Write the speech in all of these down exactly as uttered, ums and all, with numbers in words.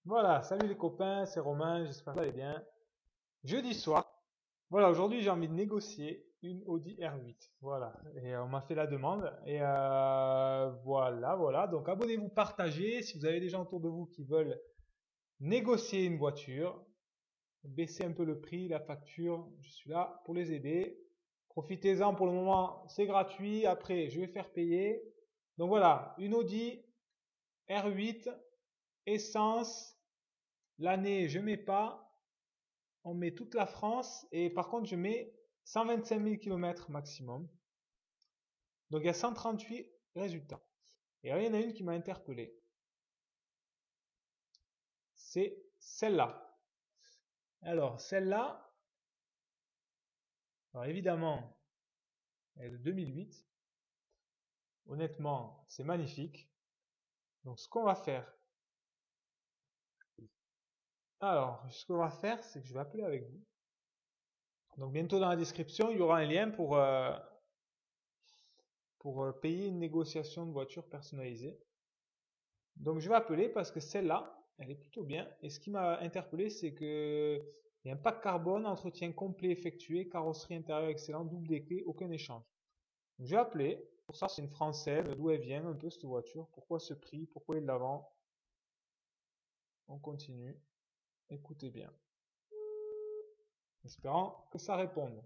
Voilà, salut les copains, c'est Romain, j'espère que vous allez bien. Jeudi soir, voilà, aujourd'hui j'ai envie de négocier une Audi R huit. Voilà, et euh, on m'a fait la demande. Et euh, voilà, voilà. Donc abonnez-vous, partagez. Si vous avez des gens autour de vous qui veulent négocier une voiture, baisser un peu le prix, la facture, je suis là pour les aider. Profitez-en pour le moment, c'est gratuit. Après, je vais faire payer. Donc voilà, une Audi R huit, essence. L'année, je mets pas. On met toute la France et par contre, je mets cent vingt-cinq mille kilomètres maximum. Donc, il y a cent trente-huit résultats. Et là, il y en a une qui m'a interpellé. C'est celle-là. Alors, celle-là, alors évidemment, elle est de deux mille huit. Honnêtement, c'est magnifique. Donc, ce qu'on va faire, alors, ce qu'on va faire, c'est que je vais appeler avec vous. Donc, bientôt dans la description, il y aura un lien pour, euh, pour euh, payer une négociation de voiture personnalisée. Donc je vais appeler parce que celle-là, elle est plutôt bien. Et ce qui m'a interpellé, c'est que il y a un pack carbone, entretien complet effectué, carrosserie intérieure excellente, double des clés, aucun échange. Donc je vais appeler. Pour ça, c'est une française. D'où elle vient un peu cette voiture? Pourquoi ce prix? Pourquoi il est de l'avant? On continue. Écoutez bien. Espérant que ça réponde.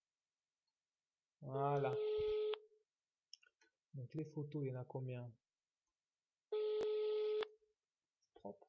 Voilà. Donc les photos, il y en a combien? Propre.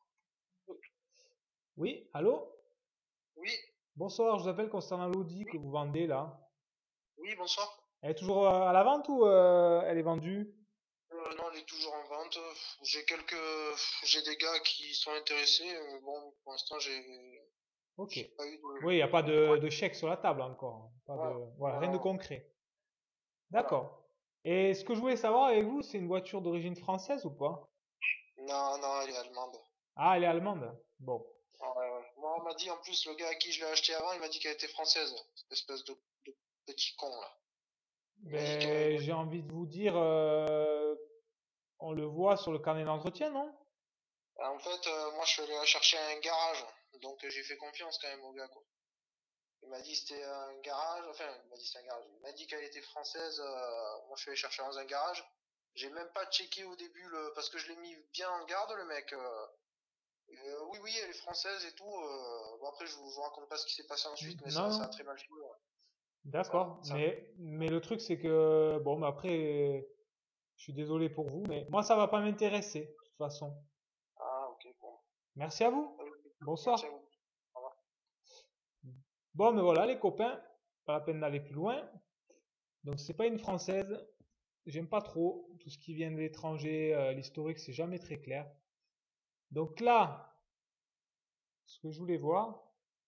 Oui, allô? Oui, Bonsoir, je vous appelle concernant l'Audi que oui, vous vendez là. oui, bonsoir. Elle est toujours euh, à la vente ou euh, elle est vendue? Euh, non, elle est toujours en vente. J'ai quelques, j'ai des gars qui sont intéressés. Mais bon, pour l'instant, j'ai, Ok. j'ai pas eu Oui, il n'y a de, pas de point. de, de chèque sur la table encore. Pas Voilà, de, voilà, rien de voilà, concret. voilà. D'accord. Et ce que je voulais savoir avec vous, c'est une voiture d'origine française ou pas? Non, non, elle est allemande. Ah, elle est allemande. Bon. Ouais, ouais. Moi, on m'a dit, en plus, le gars à qui je l'ai acheté avant, il m'a dit qu'elle était française. Cette espèce de, de petit con, là. Il m'a dit que, Ben, j'ai envie de vous dire, euh, on le voit sur le carnet d'entretien, non? en fait, euh, moi, je suis allé la chercher à un garage. Donc, euh, j'ai fait confiance quand même au gars, quoi. Il m'a dit que c'était un garage, enfin, il m'a dit que c'était un garage. Il m'a dit qu'elle était française. Euh, moi, je suis allé chercher dans un garage. J'ai même pas checké au début le, parce que je l'ai mis bien en garde, le mec. Euh, euh, oui, oui, elle est française et tout. Euh, bon, après, je vous, je vous raconte pas ce qui s'est passé ensuite, mais Non, ça, ça a non. très mal fini. Ouais. Voilà, D'accord. ça. Mais, mais le truc, c'est que, bon, mais après, je suis désolé pour vous, mais moi, ça va pas m'intéresser, de toute façon. Ah, ok, bon. Merci à vous. Euh, Merci à Bonsoir. vous. Au revoir. Bon, mais voilà, les copains, pas la peine d'aller plus loin. Donc, c'est pas une française. J'aime pas trop tout ce qui vient de l'étranger, euh, l'historique, c'est jamais très clair. Donc là, ce que je voulais voir,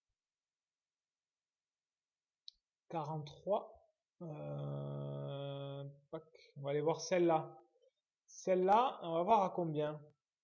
quarante-trois, euh, pac, on va aller voir celle-là. Celle-là, on va voir à combien.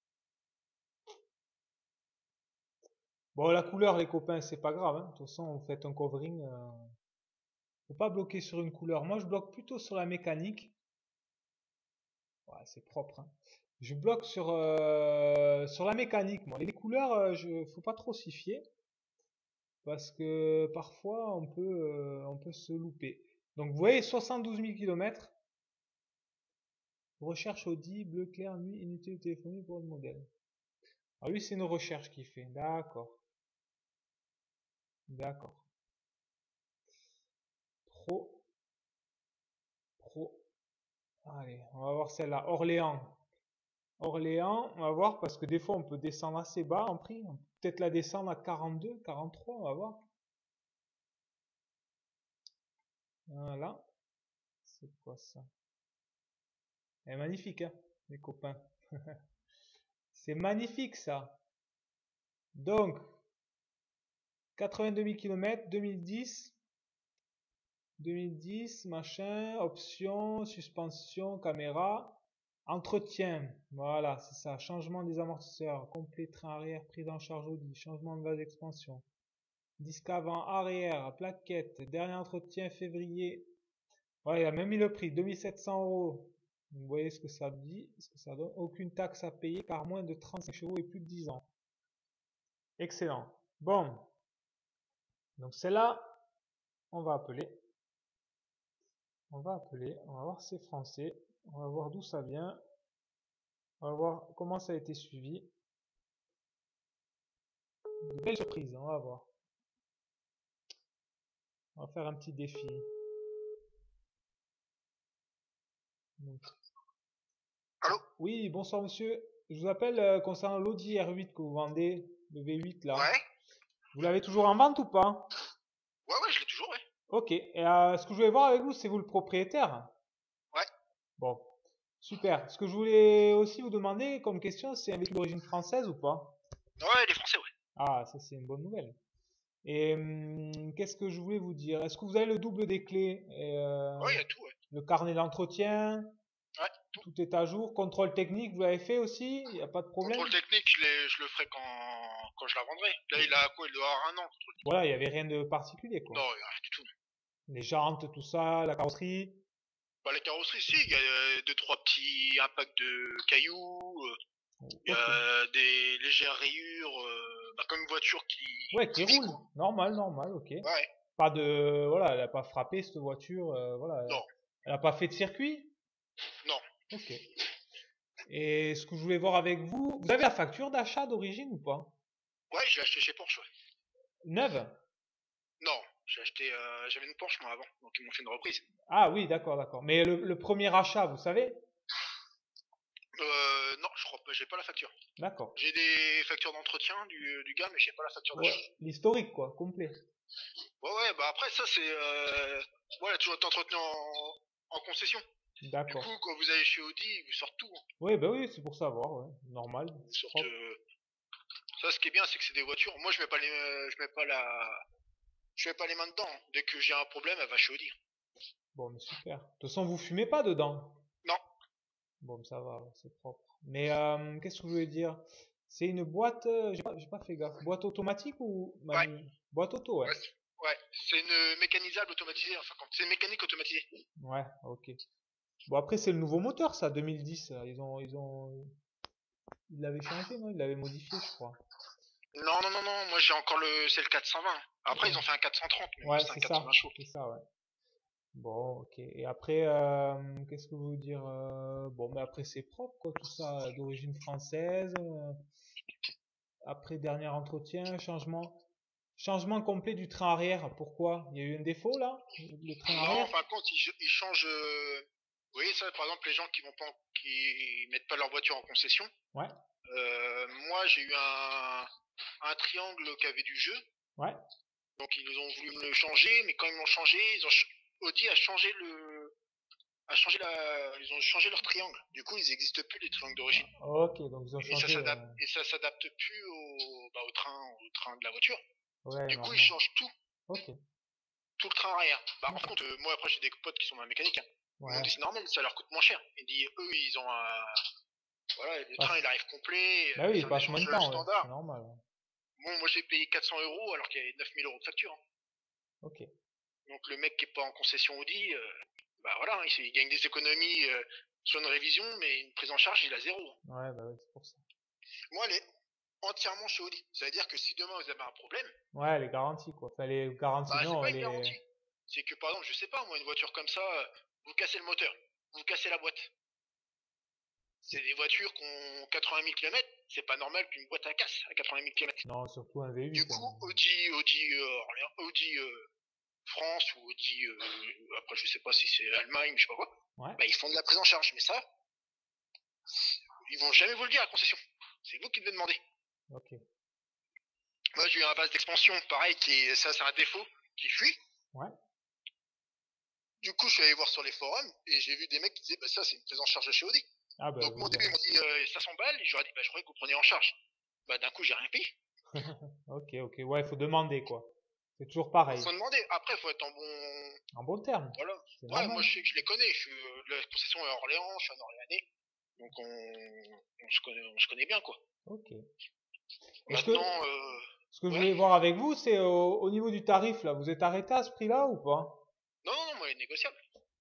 Bon, la couleur, les copains, c'est pas grave, hein. De toute façon, vous faites un covering. Euh, faut pas bloquer sur une couleur. Moi, je bloque plutôt sur la mécanique. Ouais, c'est propre, hein. Je bloque sur, euh, sur la mécanique, moi. Les couleurs, euh, je, faut pas trop s'y fier. Parce que parfois on peut, euh, on peut se louper. Donc vous voyez soixante-douze mille kilomètres, recherche Audi, bleu clair, nuit, unité de téléphonie pour le modèle. Ah lui c'est une recherche qu'il fait, d'accord, d'accord. Pro, pro, allez, on va voir celle-là, Orléans. Orléans, on va voir parce que des fois on peut descendre assez bas en prix, on peut peut-être la descendre à quarante-deux, quarante-trois, on va voir. Voilà, c'est quoi ça? Elle est magnifique, hein, les copains. C'est magnifique ça. Donc, quatre-vingt-deux mille kilomètres, deux mille dix, deux mille dix, machin, option, suspension, caméra, entretien, voilà, c'est ça, changement des amortisseurs, complet train arrière, prise en charge Audi, changement de vase d'expansion, disque avant, arrière, plaquette, dernier entretien février, ouais, il a même mis le prix, deux mille sept cents euros, vous voyez ce que ça dit, ce que ça donne, aucune taxe à payer car moins de trente-cinq chevaux et plus de dix ans. Excellent. Bon. Donc celle-là, on va appeler. On va appeler. On va voir si c'est français. On va voir d'où ça vient. On va voir comment ça a été suivi. De belles surprises, on va voir. On va faire un petit défi. Donc, Allô? oui, bonsoir monsieur. Je vous appelle euh, concernant l'Audi R huit que vous vendez, le V huit là. Ouais. Vous l'avez toujours en vente ou pas? Ouais, ouais, je l'ai toujours, ouais. Ok. Et euh, ce que je voulais voir avec vous, c'est vous le propriétaire? Ouais. Bon, super. Ce que je voulais aussi vous demander comme question, c'est un véhicule d'origine française ou pas? Ouais, les Français, ouais. Ah, ça c'est une bonne nouvelle. Et hum, qu'est-ce que je voulais vous dire? Est-ce que vous avez le double des clés? Et, euh, Ouais, il y a tout, ouais. le carnet d'entretien? Ouais, tout. Tout est à jour. Contrôle technique, vous l'avez fait aussi? Il n'y a pas de problème? Contrôle technique, je, l'ai- je le ferai quand, quand je la vendrai. Là, il a quoi? Il doit avoir un an, contrôle technique. Voilà, il n'y avait rien de particulier quoi. Non, il y a rien du tout. Les jantes, tout ça, la carrosserie. Bah, la carrosserie, si, il y a euh, deux, trois petits impacts de cailloux, euh, il y Ok. a des légères rayures, euh, bah, comme une voiture qui, Ouais, qui qui vit, roule. quoi. Normal, normal, ok. Ouais, Pas de, voilà, elle a pas frappé cette voiture, euh, voilà. non, Elle a pas fait de circuit. non. Ok. Et ce que je voulais voir avec vous, vous avez la facture d'achat d'origine ou pas? Ouais, je l'ai acheté chez Porsche, ouais. Neuve? Non, j'ai acheté, euh, j'avais une Porsche, moi, avant, donc ils m'ont fait une reprise. Ah oui, d'accord, d'accord. Mais le, le premier achat, vous savez? Euh, non, je crois pas, j'ai pas la facture. D'accord. J'ai des factures d'entretien du, du gars, mais j'ai pas la facture Ouais, d'achat. l'historique quoi, complet. Ouais, ouais, bah après, ça, c'est, euh, ouais, elle a toujours été entretenue en, en concession. Du D'accord. coup, quand vous allez chez Audi, ils vous sortent tout, hein. Oui, bah oui, c'est pour savoir, ouais. Normal, Ils vous sortent, propre. euh, ça, ce qui est bien, c'est que c'est des voitures. Moi, je mets pas les, euh, je mets pas la, je mets pas les mains dedans, hein. Dès que j'ai un problème, elle va chez Audi, hein. Bon, mais super. De toute façon, vous fumez pas dedans. Non. Bon, ça va, c'est propre. Mais euh, qu'est-ce que je voulais dire? C'est une boîte, euh, j'ai pas, j'ai pas fait gaffe. Boîte automatique ou Ouais. manu? Boîte auto, ouais. Ouais, c'est- ouais. C'est une mécanisable automatisée, enfin, quand- c'est une mécanique automatisée. Ouais, ok. Bon, après, c'est le nouveau moteur, ça, deux mille dix. là. Ils ont, ils ont, ils l'avaient changé, non? Ils l'avaient modifié, je crois. Non, non, non, non, moi j'ai encore le, c'est le quatre cent vingt. Après, Ouais, ils ont fait un quatre cent trente, mais moi ouais, c'est un c'est quatre cent ça. vingt chaud. C'est ça, ouais. Bon, ok. Et après, euh, qu'est-ce que je veux dire? euh, Bon, mais après, c'est propre, quoi, tout ça, d'origine française. euh, Après, dernier entretien, changement, changement complet du train arrière. Pourquoi? Il y a eu un défaut, là? Le train Non, en arrière? fin de compte, ils, ils changent, euh, vous voyez ça, par exemple, les gens qui vont pas, en- qui mettent pas leur voiture en concession. Ouais, Euh, moi, j'ai eu un, un triangle qui avait du jeu. ouais. Donc ils ont voulu me le changer, mais quand ils m'ont changé, ils ont ch- Audi a changé le, a changé la, ils ont changé leur triangle. Du coup, ils n'existent plus les triangles d'origine. Ok, donc ils ont Et ça changé. s'adapte, euh, et ça s'adapte plus au, bah, au train, au train de la voiture. Ouais, Du coup, ils normal. changent tout, Ok, tout le train arrière. Bah, en d'accord. contre, euh, moi après j'ai des potes qui sont dans la mécanique, hein. Ils m'ont Ouais. dit c'est normal, ça leur coûte moins cher. Ils disent eux ils ont un, voilà, le train il Passe... arrive complet, Bah euh, oui, c'est il un passe moins de échangeur temps, ouais. C'est standard. normal. Ouais. Bon, moi j'ai payé quatre cents euros alors qu'il y avait neuf mille euros de facture, hein. Ok. Donc le mec qui est pas en concession Audi, euh, bah voilà, hein, il, il gagne des économies euh, sur une révision, mais une prise en charge, il a zéro. Ouais, bah oui, c'est pour ça. Moi, elle est entièrement chez Audi. Ça veut dire que si demain vous avez un problème, Ouais, elle est garantie, quoi. Enfin, elle est garantie, bah c'est non, pas elle une est... garantie. C'est que par exemple, je sais pas, moi, une voiture comme ça, euh, vous cassez le moteur, vous cassez la boîte. C'est des voitures qui ont quatre-vingt mille kilomètres, c'est pas normal qu'une boîte à casse à quatre-vingt mille kilomètres. Non, surtout un V Du huit. hein. coup, Audi, Audi, euh, Orléans, Audi euh, France ou Audi, euh, après je sais pas si c'est Allemagne, je sais pas quoi, Ouais, bah ils font de la prise en charge. Mais ça, ils vont jamais vous le dire à la concession. C'est vous qui devez demander. ok. Moi, j'ai eu un vase d'expansion, pareil, qui est, ça, c'est un défaut, qui fuit. Ouais. Du coup, je suis allé voir sur les forums, et j'ai vu des mecs qui disaient, bah, ça, c'est une prise en charge de chez Audi. Ah bah Donc, moi, au vous début, ils m'ont dit, euh, cinq cents balles, et j'aurais dit, bah, je croyais que vous preniez en charge. Bah, d'un coup, j'ai rien payé. Ok, ok. Ouais, il faut demander, quoi. C'est toujours Faut, pareil. faut demander. Après, faut être en bon, En bon terme. voilà. C'est Ouais, moi, normal. je sais que je les connais. Je suis, euh, la concession est à Orléans, je suis un Orléanais. Donc, on, on se connaît, on se connaît bien, quoi. Ok. Et ce que, Maintenant, euh, ce que je ouais. voulais voir avec vous, c'est au, au niveau du tarif, là. Vous êtes arrêté à ce prix-là ou pas? Non, non, non, moi, il est négociable.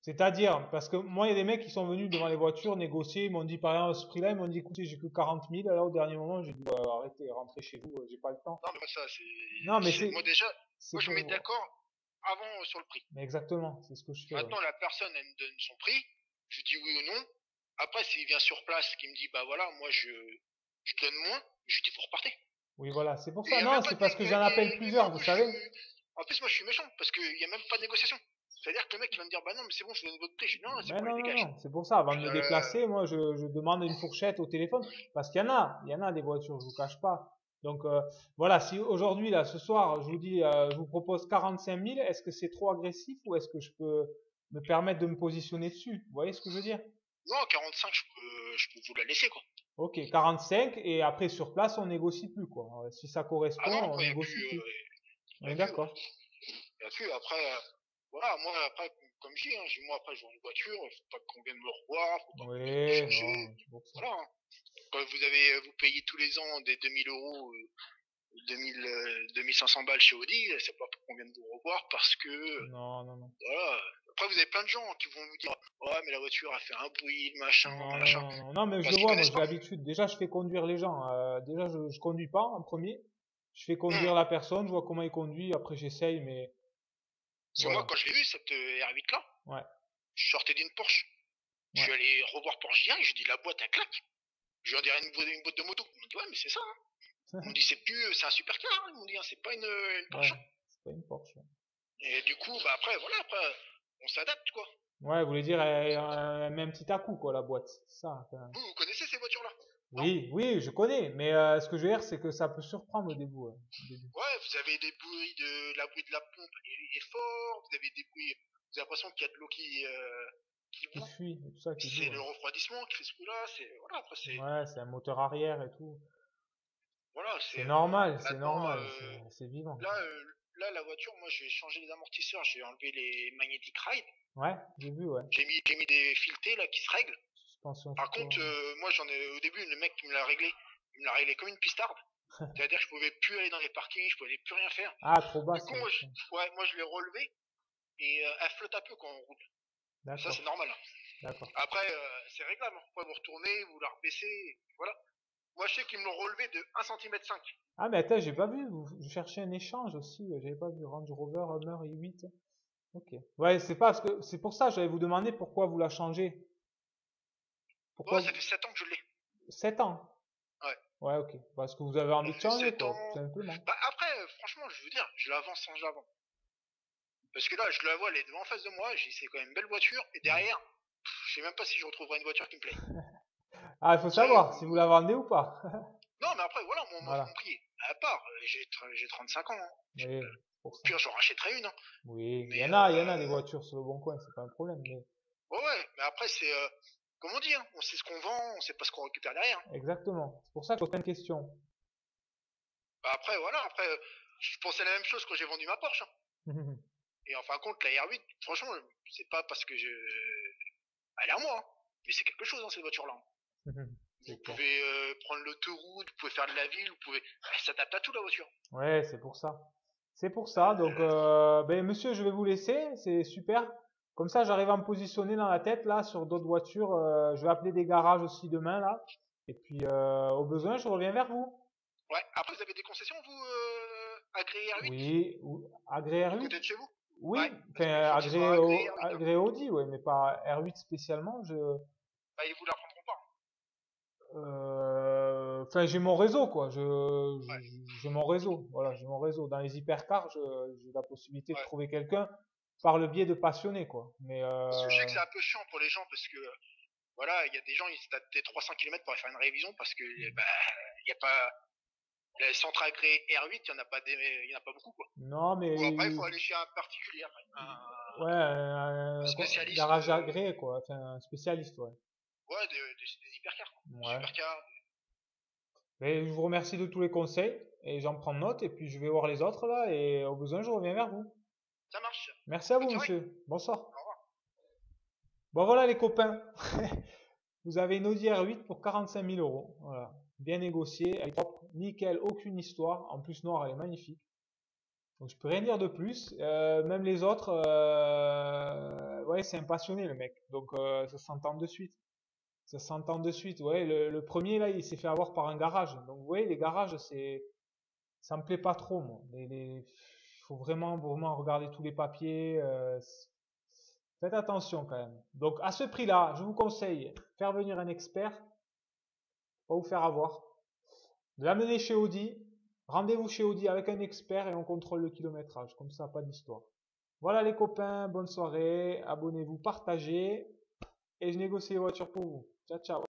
C'est-à-dire, parce que moi, il y a des mecs qui sont venus devant les voitures négocier, ils m'ont dit, par exemple, à ce prix-là, ils m'ont dit, écoutez, j'ai que quarante mille, alors au dernier moment, j'ai dit, bah, arrêtez, rentrez chez vous, euh, j'ai pas le temps. Non, mais moi, ça, Non, mais c'est. c'est- c'est, Moi, déjà, c'est moi, je me mets pour, d'accord avant euh, sur le prix. mais exactement, c'est ce que je fais, ouais. Maintenant, la personne, elle me donne son prix, je dis oui ou non. Après, s'il vient sur place, qu'il me dit, bah voilà, moi, je, je donne moins, je lui dis, vous repartez. Oui, voilà, c'est pour Et il ça. n'y a Non, même pas c'est de. parce né- que y j'en a- appelle et, et moi, plusieurs, en vous plus, je suis. savez. En plus, moi, je suis méchant, parce qu'il n'y a même pas de négociation. C'est-à-dire que le mec, il va me dire, bah non, mais c'est bon, je vous donne votre prix. Je dis, non, c'est Mais bon, allez, non, non, dégage. non, c'est pour ça. Avant Je de dis, me euh, déplacer, moi, je, je demande une fourchette au téléphone. Parce qu'il y en a, il y en a des voitures, je vous cache pas. Donc, euh, voilà, si aujourd'hui, là, ce soir, je vous dis, euh, je vous propose quarante-cinq mille, est-ce que c'est trop agressif ou est-ce que je peux me permettre de me positionner dessus? Vous voyez ce que je veux dire? non, quarante-cinq, je peux, je peux vous la laisser, quoi. Ok, quarante-cinq, et après, sur place, on négocie plus, quoi. Euh, Si ça Ah correspond, non, on après, il n'y a négocie plus. plus. euh, On y est a plus, ouais. d'accord. Y a plus. Après, euh, voilà, moi, après, comme je dis, hein, j'ai- moi, après, je vends une voiture, il faut pas qu'on vienne me revoir, faut pas qu'on vienne me Oui, chercher. non, c'est pour ça. Voilà, hein. Quand vous avez, vous payez tous les ans des deux mille euros, euh, deux mille, euh, deux mille cinq cents balles chez Audi, c'est pas pour qu'on vienne vous revoir parce que, euh, Non, non, non. voilà. Après, vous avez plein de gens qui vont vous dire, ouais, mais la voiture a fait un bruit, machin, Non, non, machin, non, non, non, mais je parce le qu'ils vois, moi connaissent j'ai pas. l'habitude. Déjà, je fais conduire les gens. Euh, déjà, je, je conduis pas en premier. Je fais Hum. conduire la personne, je vois comment il conduit. Après, j'essaye, mais Parce que moi, voilà. quand je l'ai vu, cette euh, R huit là, Ouais, je sortais d'une Porsche. Je ouais. suis allé revoir Porsche direct, j'ai dit, la boîte, elle claque. Je leur dirais une, boîte- une boîte de moto. Ils m'ont dit, ouais, mais c'est ça, hein. Ils m'ont dit, c'est plus, c'est un supercar, hein. Ils m'ont dit, hein, c'est pas une, une Ouais, Porsche. c'est pas une Porsche. Et du coup, bah après, voilà, après, on s'adapte, quoi. Ouais, vous voulez dire, elle, elle- elle met un petit à-coup, quoi, la boîte. C'est ça. Enfin, Vous, vous connaissez ces voitures-là? Non? oui, oui, je connais. Mais euh, ce que je veux dire, c'est que ça peut surprendre au début. Ouais, au début. Ouais, vous avez des bruits de, la bruit de la pompe est, est fort, vous avez des bruits, vous avez l'impression qu'il y a de l'eau qui, euh, qui Qui bout. fuit, et tout ça, qui C'est boue. le refroidissement qui fait ce bruit-là, c'est, voilà, après, Ouais, c'est, ouais, c'est un moteur arrière et tout. voilà, C'est c'est, euh, normal, c'est maintenant, normal. euh, C'est c'est vivant, là, quoi. euh, là, la voiture, moi, j'ai changé les amortisseurs, j'ai enlevé les magnetic ride, Ouais, j'ai vu, ouais. j'ai mis, j'ai mis des filetés, là, qui se règlent. Suspension Par support. contre, euh, moi, j'en ai, au début, le mec qui me l'a réglé, il me l'a réglé comme une pistarde. C'est-à-dire que je pouvais plus aller dans les parkings, je pouvais plus rien faire. Ah, trop Du basse. coup, Ouais. moi, je, ouais, moi, je l'ai relevé et euh, elle flotte un peu quand on roule. Et ça, D'accord, c'est normal, hein. d'accord. Après, euh, c'est réglable, hein. Après, vous retournez, vous la rebaissez, et voilà. Moi, je sais qu'ils me l'ont relevé de un centimètre cinq. Ah, mais attends, j'ai pas vu. Vous, je cherchais un échange aussi. euh, J'avais pas vu Range Rover Hummer i huit. Ok. Ouais, c'est pas parce que c'est pour ça. J'allais vous demander pourquoi vous la changez. Ouais, Pourquoi ça fait sept ans que je l'ai. sept ans. Ouais. Ouais, ok. Parce que vous avez Ça envie de fait changer, sept quoi, tout ans. simplement. Bah, après, euh, franchement, je veux dire, je l'avance sans je l'avance. Parce que là, je la vois, elle est devant en face de moi, j'ai c'est quand même une belle voiture, et derrière, pff, je sais même pas si je retrouverai une voiture qui me plaît. Ah, il faut Tu sais, savoir si vous la vous- vendez ou pas. non, mais après, voilà, moi, moi mon Voilà. prix, à part, euh, j'ai tr- j'ai trente-cinq ans, hein. Oui, c'est pour Au ça. pire, j'en rachèterai une, hein. Oui, il y Mais, en a, il y en a des euh, voitures sur le bon coin, c'est pas un problème. Mais ouais, ouais, mais après, c'est, euh, comme on dit, hein, on sait ce qu'on vend, on sait pas ce qu'on récupère derrière, hein. exactement. C'est pour ça que je pose plein de questions. Bah, après, voilà, après, euh, je pensais la même chose quand j'ai vendu ma Porsche, hein. Et en fin de compte, la R huit, franchement, c'est pas parce que je, elle est à moi, hein. Mais c'est quelque chose, hein, cette voiture-là. Vous C'est clair. pouvez euh, prendre l'autoroute, vous pouvez faire de la ville, vous pouvez, elle s'adapte à tout, la voiture. Ouais, c'est pour ça. C'est pour ça. Donc, euh, ben, monsieur, je vais vous laisser. C'est super. Comme ça, j'arrive à me positionner dans la tête là sur d'autres voitures. Euh, je vais appeler des garages aussi demain là. Et puis, euh, au besoin, je reviens vers vous. Ouais, après, vous avez des concessions, vous, euh, agréé R huit, Oui, ou- agréé du R huit. côté de chez vous? Ouais, Oui, parce qu'il enfin faut qu'ils soient agréé, agréés au, R huit, hein. agréé Audi, ouais, mais pas R huit spécialement. Je, Bah, ils vous la prendront pas. euh, enfin, j'ai mon réseau quoi. Je, Ouais, je- j'ai mon réseau. Voilà, j'ai mon réseau. Dans les hypercars, je- j'ai la possibilité de ouais. trouver quelqu'un par le biais de passionnés quoi. Mais Parce que je sais euh, que c'est un peu chiant pour les gens, parce que, voilà, il y a des gens, ils se tapent des trois cents kilomètres pour aller faire une révision, parce que, bah, il y a pas, les centres agréés R huit, il y en a pas des, il y en a pas beaucoup, quoi. non, Ou après, il mais faut aller chez un particulier, après. Un, ouais, un un, un spécialiste, garage euh, agréé quoi. Enfin, un spécialiste, ouais. ouais, des, des, des hypercars, quoi. Des Ouais. supercars. Mais je vous remercie de tous les conseils et j'en prends note et puis je vais voir les autres là et au besoin, je reviens vers vous. Ça marche. Merci à Bonne vous, soirée. monsieur. Bonsoir. Au revoir. Bon voilà les copains, vous avez une Audi R huit pour quarante-cinq mille euros. Voilà, bien négocié, elle est propre, nickel, aucune histoire. En plus noire, elle est magnifique. Donc je peux rien dire de plus. Euh, même les autres, euh, ouais, c'est un passionné le mec. Donc euh, ça s'entend de suite. Ça s'entend de suite. Ouais, le, le premier là, il s'est fait avoir par un garage. Donc vous voyez, les garages, c'est, ça me plaît pas trop, moi. Les, les, faut vraiment, vraiment regarder tous les papiers. Euh, faites attention quand même. Donc à ce prix-là, je vous conseille faire venir un expert, pas vous faire avoir. De l'amener chez Audi. Rendez-vous chez Audi avec un expert et on contrôle le kilométrage. Comme ça, pas d'histoire. Voilà les copains, bonne soirée. Abonnez-vous, partagez. Et je négocie les voitures pour vous. Ciao, ciao.